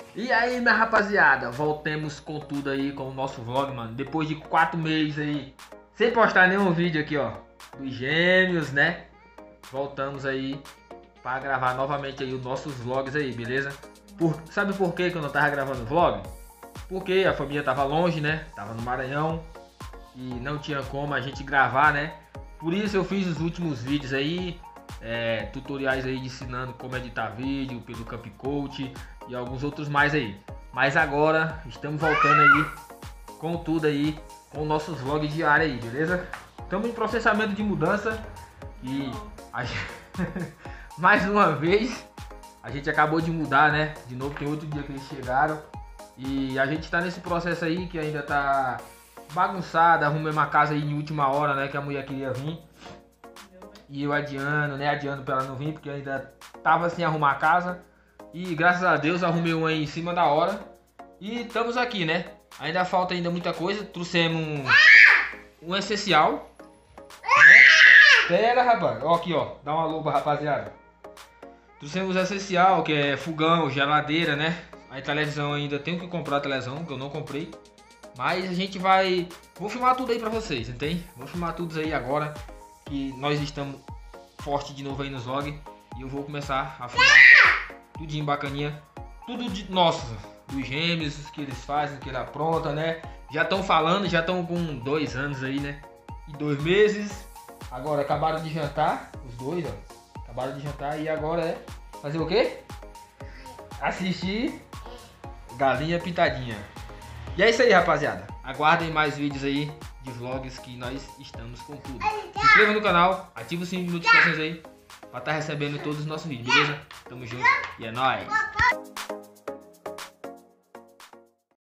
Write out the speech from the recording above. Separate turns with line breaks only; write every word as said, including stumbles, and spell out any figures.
E aí, minha rapaziada, voltemos com tudo aí, com o nosso vlog, mano. Depois de quatro meses aí, sem postar nenhum vídeo aqui, ó, dos gêmeos, né? Voltamos aí pra gravar novamente aí os nossos vlogs aí, beleza? Por, sabe por que que eu não tava gravando vlog? Porque a família tava longe, né? Tava no Maranhão e não tinha como a gente gravar, né? Por isso eu fiz os últimos vídeos aí, é, tutoriais aí ensinando como editar vídeo pelo CapCut e alguns outros mais aí. Mas agora estamos voltando aí com tudo aí, com nossos vlogs diários aí, beleza? Estamos em processamento de mudança e a gente... mais uma vez a gente acabou de mudar, né? De novo, tem outro dia que eles chegaram e a gente tá nesse processo aí que ainda tá bagunçada. Arrumei uma casa aí em última hora, né? Que a mulher queria vir e eu adiando, né? Adiando pra ela não vir porque ainda tava sem arrumar a casa. E graças a Deus arrumei um aí em cima da hora. E estamos aqui, né? Ainda falta ainda muita coisa. Trouxemos um, um essencial, né? Pega, rapaz. Ó aqui, ó. Dá uma lupa, rapaziada. Trouxemos o essencial, que é fogão, geladeira, né? A televisão ainda tenho que comprar a televisão, que eu não comprei. Mas a gente vai... Vou filmar tudo aí pra vocês, entende? Vou filmar tudo aí agora, que nós estamos forte de novo aí nos vlogs. E eu vou começar a filmar tudinho bacaninha. Tudo de nossa, dos gêmeos, que eles fazem, que ele apronta, né? Já estão falando, já estão com dois anos aí, né? E dois meses. Agora acabaram de jantar, os dois, ó. Acabaram de jantar e agora é fazer o quê? Assistir Galinha Pintadinha. E é isso aí, rapaziada. Aguardem mais vídeos aí de vlogs que nós estamos com tudo. Se inscreva no canal, ativa o sininho de notificações aí pra estar recebendo todos os nossos vídeos, beleza? Tamo junto e é nóis!